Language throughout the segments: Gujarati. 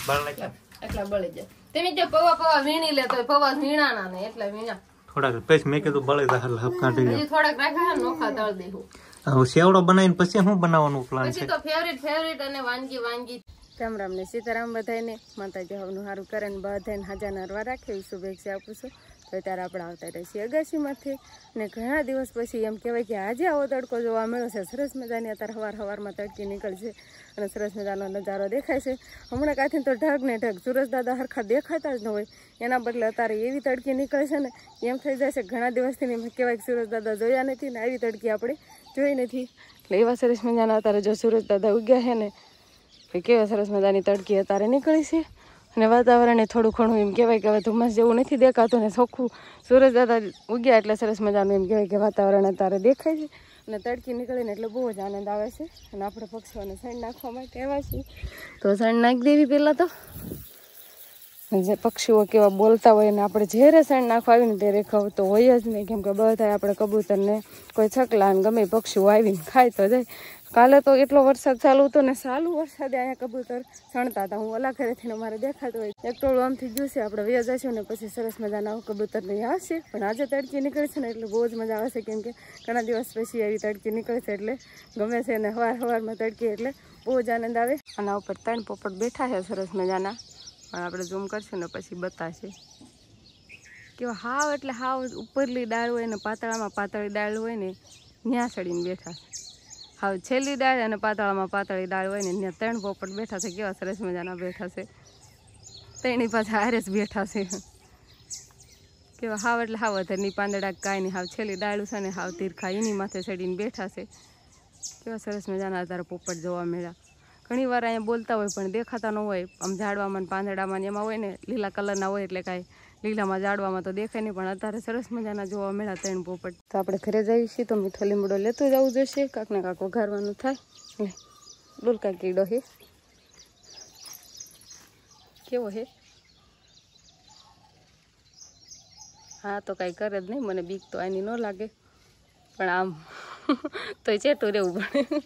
બળે જાય એટલા બળી જાય. તમે જે પૌવા વીણી લે તો પૌવા વીણાના ને એટલે વીણા થોડાક પછી મેં કીધું બળે જાય એટલે કાઢી દે. હજી થોડાક રાખ્યા નોખા તળ દેવું. હવે સેવડો બનાવીને પછી શું બનાવવાનું પ્લાન છે? પછી તો ફેવરિટ અને વાનગી. રામ રામ ને સીતારામ બધાને. માતાજી હવનું સારું કરે ને બધાને હાજા નરવા રાખે એવી શુભેચ્છા આપું છું. તો ત્યારે આપણે આવતા રહીશું અગાશીમાંથી ને ઘણા દિવસ પછી એમ કહેવાય કે આજે આવો તડકો જોવા મળ્યો છે. સરસ મજાની અત્યારે સવારમાં તડકી નીકળશે અને સરસ મજાનો નજારો દેખાય છે. હમણાં કાંથી તો ઢગ ને ઢગ સૂરજ દાદા હરખા દેખાતા જ ન હોય, એના બદલે અત્યારે એવી તડકી નીકળે છે ને એમ થઈ જાય છે ઘણા દિવસથી એમ કહેવાય કે સૂરજ દાદા જોયા નથી ને આવી તડકી આપણે જોઈ નથી. એટલે એવા સરસ મજાના અત્યારે જો સૂરજ દાદા ઉગ્યા છે ને કેવા સરસ મજાની તડકી અત્યારે નીકળી છે. અને વાતાવરણ થોડું ઘણું એમ કહેવાય કે હવે ધુમ્મસ જેવું નથી દેખાતું ને ચોખ્ખું સૂરજ દાદા ઉગ્યા એટલે સરસ મજાનું એમ કહેવાય કે વાતાવરણ અત્યારે દેખાય છે અને તડકી નીકળીને એટલે બહુ જ આનંદ આવે છે. અને આપણે પક્ષીઓને સણ નાખવા માટે આવ્યા છીએ તો સણ નાખી દેવી પહેલાં તો. જે પક્ષીઓ કેવા બોલતા હોય ને આપણે જ્યારે સણ નાખવા આવીને ત્યારે ખાવ તો હોય જ નહીં, કેમ કે બધા આપણે કબૂતરને કોઈ છકલા ને ગમે પક્ષીઓ આવીને ખાય તો જાય. કાલે તો એટલો વરસાદ ચાલુ હતો ને ચાલુ વરસાદે અહીંયા કબૂતર સણતા હતા. હું ઓલા ઘરેથી અમારે દેખાતું હોય એક ટોળું આમથી ગયું છે આપણે વ્યા જઈશું ને પછી સરસ મજાના કબૂતર નહીં આવશે. પણ આજે તડકી નીકળે છે ને એટલે બહુ જ મજા આવશે, કેમ કે ઘણા દિવસ પછી આવી તડકી નીકળે છે એટલે ગમે છે ને સવારમાં તડકી એટલે બહુ જ આનંદ આવે. આના ઉપર 3 પોપટ બેઠા છે સરસ મજાના, પણ આપણે ઝૂમ કરશું ને પછી બતાવશે કેવા હાવ એટલે હાવ ઉપરલી ડાળ હોય ને પાતળામાં પાતળી ડાળ હોય ને ત્યાં ચડીને બેઠા છે. હાવ છેલ્લી ડાળ અને પાતળામાં પાતળી ડાળ હોય ને ત્યાં 3 પોપટ બેઠા છે. કેવા સરસ મજાના બેઠા છે. તેની પાસે હારે જ બેઠા છે. કેવા હાવ એટલે હાવ વધરની પાંદડા કાંઈ નહીં, હાવ છેલ્લી ડાળું છે ને હાવ તીરખા એની માથે ચડીને બેઠા છે. કેવા સરસ મજાના અત્યારે પોપટ જોવા મળ્યા. ઘણી વાર અહીંયા બોલતા હોય પણ દેખાતા ન હોય, આમ ઝાડવામાં ને પાંદડામાં એમાં હોય ને લીલા કલરના હોય એટલે કાંઈ લીલામાં ઝાડવામાં તો દેખાય નહીં, પણ અત્યારે સરસ મજાના જોવા મળ્યા 3 પોપટ. તો આપણે ઘરે જઈએ છીએ તો મીઠો લીમડો લેતું જવું જોઈશે, કાંક ને કાંક વઘારવાનું થાય. ડોલકા કીડો હે કેવો હે, હા તો કાંઈ કરે જ નહીં, મને બીક તો આની ન લાગે પણ આમ તોય ચેટું રહેવું પડે.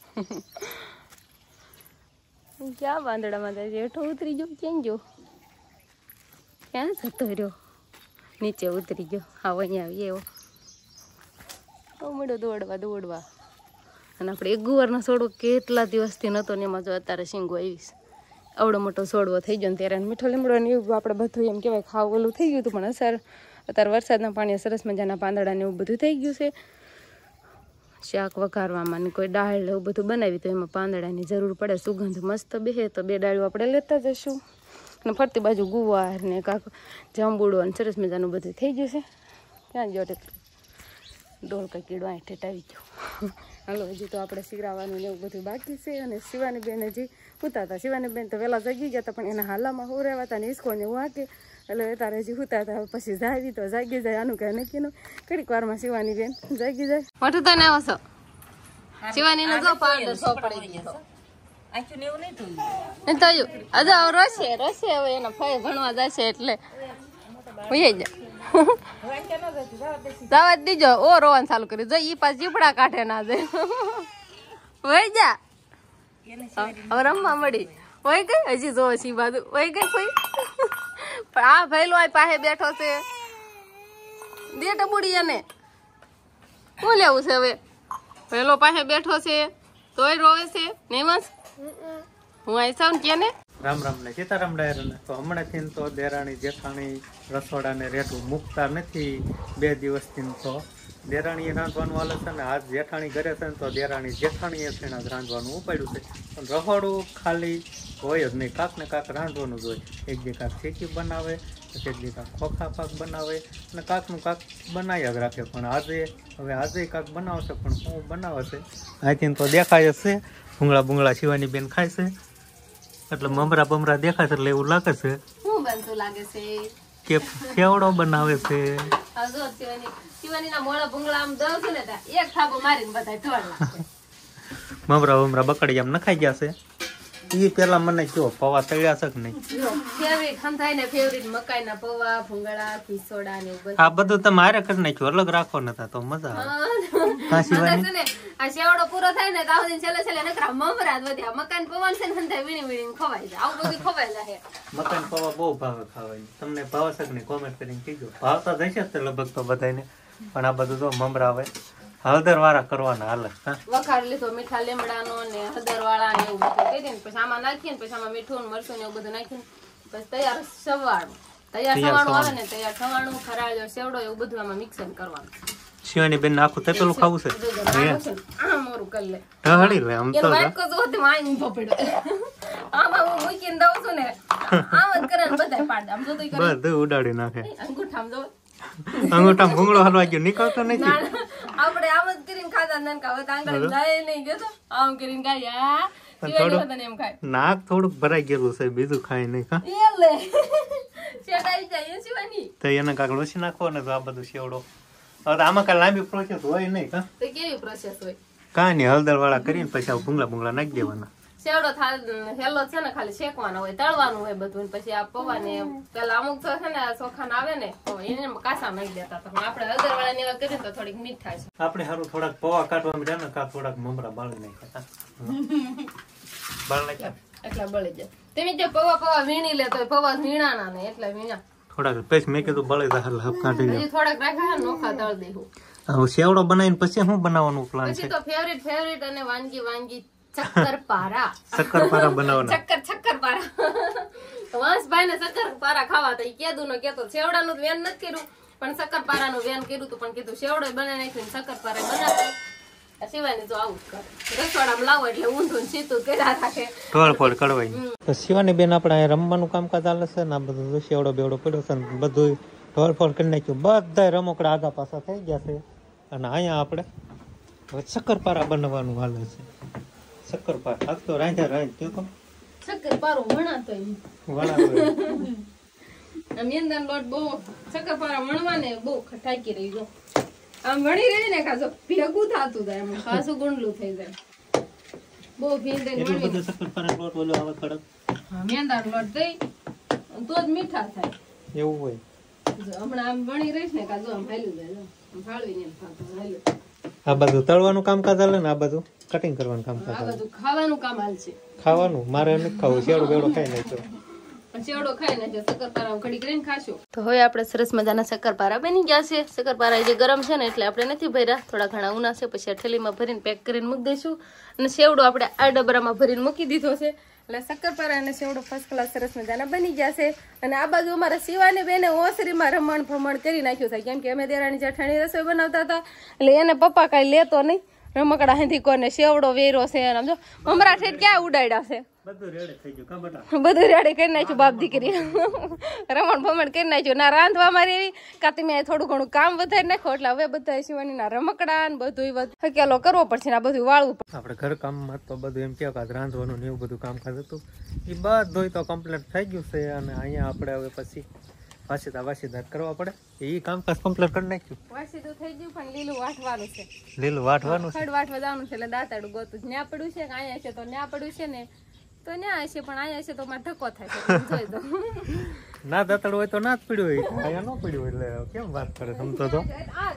ક્યાં બાંદડામાં જાય છે? હેઠો ઉતરી ગયો, ક્યાં ગયો, ક્યાં જતો રહ્યો? નીચે ઉતરી ગયો. હા અહીંયા આવી એવો મળ્યો દોડવા. અને આપણે એક ગુવારનો છોડવો કેટલા દિવસથી નહોતો ને એમાં જો અત્યારે શીંગો આવીશ. આવડો મોટો છોડવો થઈ ગયો ને ત્યારે મીઠો લીમડો ને એવું આપણે બધું એમ કહેવાય ખાવ ઓલું થઈ ગયું હતું, પણ અત્યારે વરસાદના પાણી સરસ મજાના પાંદડા ને એવું બધું થઈ ગયું છે. શાક વઘારવામાં ને કોઈ દાળ એવું બધું બનાવી તો એમાં પાંદડાની જરૂર પડે. સુગંધ મસ્ત બેસે તો 2 ડાળીઓ આપણે લેતા જઈશું. અને ફરતી બાજુ ગુવાર ને કાંક જાંબુડો અને સરસ મજાનું બધું થઈ ગયું છે. ક્યાં ગયો ડોલકા કીડો અહીં ઠેટાવી ગયો. હાલો હજી તો આપણે શીરાવાનું ને એવું બધું બાકી છે. અને શિવાની બેન હજી સૂતા હતા. શિવાની બેન તો વહેલા જાગી ગયા હતા પણ એના હાલામાં હું રહેવાતા ને ઈસકો ને એવું હાકે એટલે તારે હજી સૂતા હતા. પછી જાગી તો જાગી જાય, આનું કઈ નક્કી નું. ઘડીક વારમાં શિવાની બેન જાગી જાય. મોટું તને આવો છો શિવાની ને જો પાવડર સો પડી ગયો. આખું ને એવું નહીં થયું. હજુ રસે હવે એના ફાય ભણવા જશે એટલે હોય જ જવા દીજો. ઓ રોવાનું ચાલુ કર્યું જો ઈ પાછ જીપડા કાઢે ના જાય. વહી જા હવે રમવા મળી. હોય ગઈ હજી જોવો સી બાજુ હોય ગઈ કોઈ. પણ આ ભૈલો આ પાસે બેઠો છે દે ટબુડી એને શું લેવું છે હવે? ભૈલો પાસે બેઠો છે તોય રોવે છે નેમસ. હું અહીં સાવ કે ને રામ રામ ને સીતારામ ડાયર ને. તો હમણાંથી તો દેરાણી જેઠાણી રસોડાને રેઠું મૂકતા નથી. 2 દિવસથી તો દેરાણીએ રાંધવાનું હાલે છે ને આજ જેઠાણી ઘરે છે ને તો દેરાણી જેઠાણીએ છે ને રાંધવાનું ઉપાડ્યું છે. પણ રહોડું ખાલી હોય જ નહીં, કાંક ને કાંક રાંધવાનું જ હોય. એક દી કાંક ચીકી બનાવે, પછી એક દી કાંક ખોખા પાક બનાવે અને કાંકનું કાંક બનાવ્યા જ રાખે. પણ આજે કાંક બનાવશે પણ શું બનાવશે અહીંથી તો દેખાય જ છે. ભૂંગળા શિવાની બેન ખાય છે એટલે મમરા બમરા દેખાય છે એટલે એવું લાગે છે શું બનતું લાગે છે કે સેવડો બનાવે છે. મમરા બમરા બકડી આમ નખાઈ ગયા છે ઈ પેલા મને કયો પૌવા તળ્યા છે કે નહીં? ફેવરિટ હંધાઈ ને ફેવરિટ મકાઈના પૌવા, ભૂંગળા, ખીસોડા ને એવું આ બધું તમે હારે કરી નાખ્યું, અલગ રાખો નતા તો મજા આવે. બધું. આ શેવડો પૂરો થાય ને તો આવું છેલ્લે છેલ્લે નકરા મમરા જ વધ્યા. મકાઈ પૌવા છે ને હંધાઈ વીણી વીણી ખવાય છે. આવું બધું ખવાયેલા છે. મકાઈ પૌવા બહુ ભાવે ખાવાની. તમને ભાવે છે કે નહીં કોમેન્ટ કરીને કીજો. ભાવતા જશે તો લગભગ તો બધાને, પણ આ બધું તો મમરા આવે હળદર વાળા કરવાના હાલે. વખાર લીધો મીઠા લીમડાનો ને હળદર વાળા ને એવું બધું કરીને પછી આમાં નાખીને પછી આમાં મીઠું ને મરચું ને એવું બધું નાખીને પછી તૈયાર સવાણું. તૈયાર સવાણું આવે ને તૈયાર સવાણું ખરાજો સેવડો એવું બધું આમાં મિક્સર કરવાનું. શિવાની બેન આખું તપેલું ખાવું છે. આ મોરું કરી લે. ઢળી લે આમ તો. વાટકો જો તે વાઈ ઊભો પડ્યો. આમાં હું મૂકીને દઉં છું ને આમ જ કરે ને બધાય પાડ આમ જો તો કરે. બધું ઉડાડી નાખે. અંગૂઠામ જો. અંગૂઠામ ભૂંગળો હલવા ગયો નીકળતો નથી. આપણે આમ જ કરીને ખાતા નનકા હવે આંગળી જાય નહીં ગયો તો આમ કરીને ગાયા. શિવાની તને એમ ખાય. નાક થોડુંક ભરાઈ ગયેલું છે બીજું ખાય નહીં. કા એ લે. શેડાઈ જાય શિવાની. તો એને કાક લોસી નાખો ને તો આ બધું શેવડો. હવે આમાં કાંઈ લાંબી પ્રોસેસ હોય નહીં. કા તો કેવી પ્રોસેસ હોય? કાંઈ નહીં, હળદર વાળા કરીને પછી ભૂંગળા નાખી દેવાના. સેવડો હેલો છે ને ખાલી શેકવાનો હોય, તળવાનું હોય બધું. પછી આ પૌવા ને પેલા અમુક તો છે ને ચોખા આવે ને એને કાસા નાખી દેતા હતા. આપણે હળદર વાળા ને એવા કરીએ તો થોડીક મીઠા છે. આપણે સારું થોડાક પૌવા કાઢવા મળ્યા ને કાં થોડાક મમરા બાળી નાખ્યા. બાળી નાખ્યા એટલા બળી જાય. તમે જો પૌવા વીણી લેતો હોય, પૌવા વીણાના ને એટલે વીણા થોડાક પછી મેં કીધું બળી જાય કાઢી દે. થોડાક રાખ્યા નોખા તળ દેવું. સેવડો બનાવીને પછી શું બનાવવાનું પ્લાન છે? પછી તો ફેવરિટ અને વાનગી શક્કરપારા. શક્કરપારા બનાવવાના. શક્કરપારા. વાંસભાઈ ને શક્કરપારા ખાવા તો કેદું નો કેતો સેવડાનું વેન નથી કર્યું પણ શક્કરપારાનું વેન કર્યું તું. પણ કીધું સેવડો બનાવી નાખ્યું શક્કરપારા બનાવે. શિવાની તો આવું કરે રસોડામાં લાવો એટલે ઊંધું સીધું કર્યા રાખે ઢોળફોડ કડવાઈ. તો શિવાની બેન આપણે રમવાનું કામકાજ ચાલે છે ને આ બધું સેવડો બેવડો પડ્યો છે ને બધું ઢોળફોડ કરી નાખ્યું. બધા રમકડા આગા પાછા થઈ ગયા છે અને અહીંયા આપણે શક્કરપારા બનાવવાનું હાલે છે. શક્કરપારા આજ તો રાંધ્યા કયો શક્કરપારો વણાતો મેંદાનો લોટ બહુ શક્કરપારા વણવાને બહુ ઠાકી રહી જો આમ વણી રહી ને ખાસો ભેગું થતું જાય એમ ખાસું ગુંડલું થઈ જાય બહુ ભીંડે એટલું બધું શક્કરપારા લોટ ઓલો આવે કડક. હા મેંદાનો લોટ દઈ તો જ મીઠા થાય એવું હોય. હમણાં આમ વણી રહીશ ને કાજો આમ હાલ્યું જાય આમ ફાળવીને એમ ખાતું હાલ્યું. આ બધું તળવાનું કામકાજ હાલે ને આ બધું કટિંગ કરવાનું કામકાજ આ બધું ખાવાનું કામ હાલ છે. ખાવાનું મારે નથી ખાવું, સેવડો બેવડો ખાઈ નાખ્યો. સેવડો ખાઈ નાખ્યો શક્કરપારા ઘડી કરીને ખાશો. તો હવે આપણે સરસ મજાના શક્કરપારા બની ગયા છે. શક્કરપારા જે ગરમ છે ને એટલે આપણે નથી ભર્યા, થોડા ઘણા ઉના છે. પછી આ થેલીમાં ભરીને પેક કરીને મૂકી દઈશું અને સેવડો આપણે આ ડબરામાં ભરીને મૂકી દીધો છે. એટલે શક્કરપારા અને સેવડો ફર્સ્ટ ક્લાસ સરસ મજાના બની ગયા છે. અને આ બાજુ અમારા શિવાની બેને ઓસરીમાં રમણ ભમણ કરી નાખ્યું છે કેમ કે અમે દેરાણી જેઠાણી રસોઈ બનાવતા હતા એટલે એને પપ્પા કઈ લેતો નહીં. રમકડા હેથી કોને સેવડો વેરો છે આમ જો મમરા ઠેઠ ક્યાં ઉડાડ્યા છે. બધું રેડી કરી નાખ્યું બાપ દીકરી રમણ ભમણ કરી નાખ્યું. ના રાંધવામાં રેવી કાતી મેં થોડું ઘણું કામ વધારી નાખ્યું એટલે હવે બધા શિવાની ના રમકડા ને બધું હકેલો કરવો પડશે ને આ બધું વાળવું પડશે. આપણે ઘર કામમાં તો બધું એમ કેવા રાંધવાનું ને એવું બધું કામકાજ હતું એ બધું તો કમ્પ્લીટ થઈ ગયું છે. અને અહીંયા આપણે હવે પછી વાસીદાર કરવા પડે એ કામકાજ કમ્પ્લીટ કરી નાખ્યું. વાસીદું થઈ ગયું પણ લીલું વાટવાનું છે. લીલું વાટવાનું છે, વાટવા જવાનું છે એટલે દાંતાડું ગોતું ન્યા પડ્યું છે કે અહીંયા છે તો ન્યા પડ્યું છે ને તો ન્યા હશે પણ અહીંયા છે તો મારે ધક્કો થાય છે જોઈ દો. ના દાંતાડું હોય તો ના જ પડ્યું હોય, અહીંયા ન પડ્યું એટલે કેમ વાત કરે સમતો તો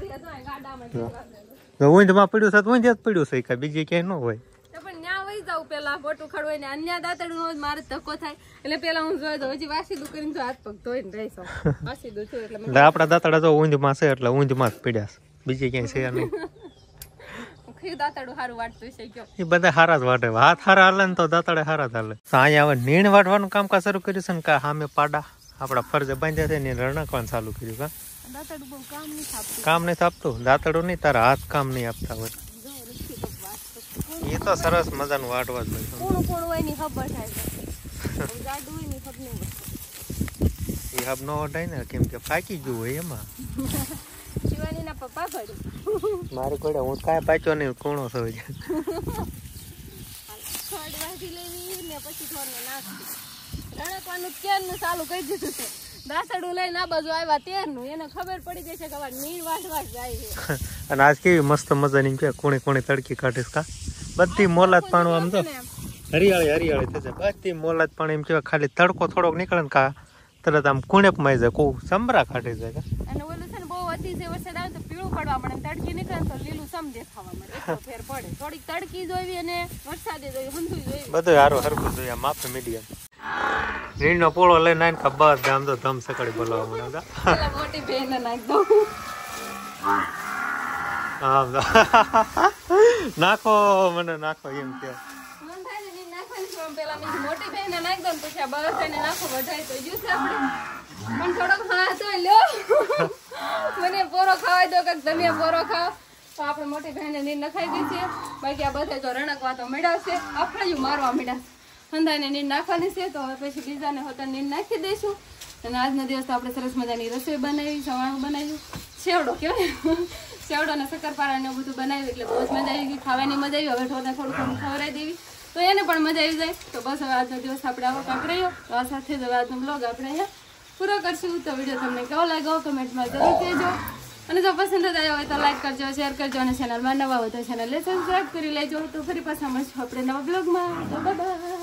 ઊંધમાં પડ્યું છે તો ઊંધ જ પડ્યું છે કઈ બીજી ક્યાંય ન હોય. પેલા બોટું ખડવાય ને અન્ય દાંતડું મારે ધક્કો થાય એટલે પેલા હું જોઈ દઉં હજી વાસીદું કરીને જો હાથ પગ ધોઈને રહીશ વાસીદું છું એટલે આપડા દાંતડા તો ઊંધમાં છે એટલે ઊંધમાં જ પડ્યા છે બીજી ક્યાંય છે નહીં. દાંતડું સારું વાટતું છે કયો એ બધા સારા જ વાટે, હાથ સારા હાલે ને તો દાંતડે સારા જ હાલે. અહીંયા હવે નીણ વાટવાનું કામકાજ શરૂ કર્યું છે ને કા સામે પાડા આપડા ફરજે બાંધ્યા છે ને રણકવાનું ચાલુ કર્યું. કા દાંતડું બહુ કામ નહીં થાપતું દાંતડું નહીં તારા હાથ કામ નહીં આપતા હોય. એ તો સરસ મજાનું વાટવા જ હોય. કોણ હોય ની ખબર થાય જાડું હોય ની ખબર નહીં. એ હબ નો વટાય ને કેમ કે પાકી ગયું હોય એમાં. શિવાની ના પપ્પા ભડ્યું મારે કોઈ હું કાંઈ પાક્યો નહીં કોણો થયો છે. છોડવાથી લેવી ને પછી થોડું નાખી રણકવાનું કેરનું ચાલુ કરી દીધું છે. દાસડું લઈને આ બાજુ આવ્યા તેરનું એને ખબર પડી ગઈ છે કે હવે નીણ વાટવા જાય છે. અને આજ કેવી મસ્ત મજાની કે કોણી તડકી કાઢીશ કા બધી મોલાત પાણું આમ તો હરિયાળી થઈ જાય બધી મોલાદ પણ એમ કેવાય ખાલી તડકો થોડોક નીકળે ને કા તરત આમ કુણેકમાં જાય કોઈ સંભરા કાઢી જાય અને ઓલું છે ને બહુ અતિશય વરસાદ આવે તો પીળું પડવા મળે તડકી નીકળે તો લીલું સમ દેખાવા મળે એટલો ફેર પડે થોડીક તડકી જોઈ અને વરસાદે જોઈ હંધુઈ જોઈ બધું હારું હરકું જોઈએ માપે મીડિયમ રીણનો પોળો લઈને આવીને ખબર આમ તો ધમ સકડી બોલાવા મને પેલા મોટી બેન નાખ દઉં નાખો મને નાખો એમ કે પેલા મોટી બેન નાખ દઉં પછી આ બસ એને નાખો વધારે તો જ્યુસ આપણે પણ થોડોક હા તો લ્યો મને પોરો ખાવા દો કે તમે પોરો ખાઓ તો આપણે મોટી બહેને નીર નખાઈ ગઈ છે બાકી આ બધા તો રણકવા તો મેળવશે આપણે જ મારવા મેળવશે અંધાને નીર નાખવાની છે તો હવે પછી બીજાને હોતા નીર નાખી દઈશું અને આજનો દિવસ તો આપણે સરસ મજાની રસોઈ બનાવી સવાણું બનાવ્યું સેવડો કહેવાય સેવડો અને શક્કરપારા ને બધું બનાવ્યું એટલે બહુ જ મજા આવી ગઈ ખાવાની મજા આવી હવે થોડું થોડું ખવડાવી દેવી તો એને પણ મજા આવી જાય તો બસ હવે આજનો દિવસ આપણે આવો કાંક રહ્યો તો આ સાથે જ હવે આજનો બ્લોગ આપણે અહીંયા પૂરો કરશું તો વિડીયો તમને કેવો લાગ્યો કમેન્ટમાં જરૂર કહેજો અને જો પસંદ આવ્યો હોય તો લાઈક કરજો શેર કરજો અને ચેનલમાં નવા હોય તો ચેનલને સબસ્ક્રાઈબ કરી લેજો તો ફરી પાછા મળશું આપણે નવા બ્લોગમાં તો બાય.